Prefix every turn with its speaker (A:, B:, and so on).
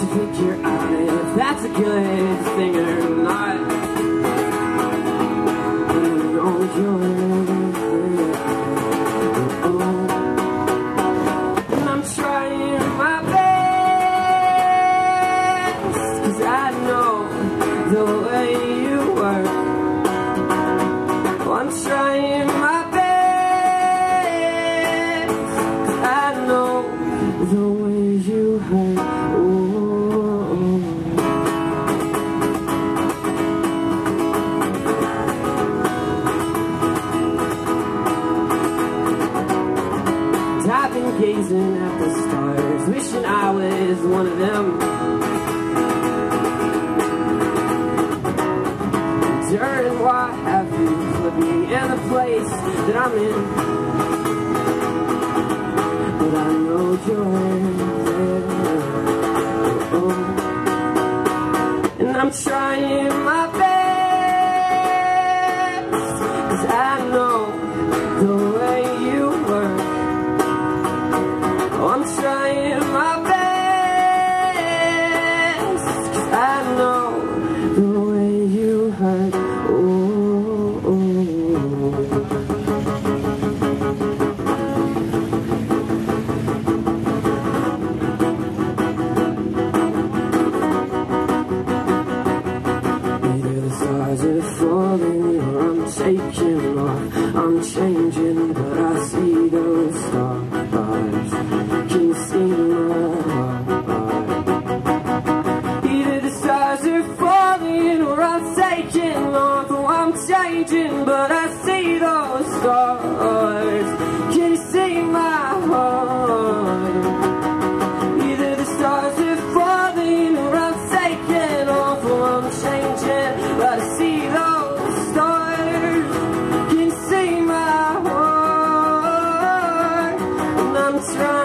A: figure out if that's a good thing or not. And I'm trying my best, 'cause I know the way you work. I'm trying my best, 'cause I know the way you hurt. I've been gazing at the stars, wishing I was one of them. Wondering why have you put me in the place that I'm in? But I know you're there. And I'm trying my best, 'cause I know the way you work. I'm trying my best, 'cause I know the way you hurt. Either the stars are falling or I'm taking off. I'm changing, but I see those stars. Can you see my heart? Either the stars are falling or I'm taking off. Oh, I'm changing, but I see those stars. Can you see my heart? Either the stars are falling or I'm taking off. Oh, I'm changing, but I see those stars. Can you see my heart? And I'm trying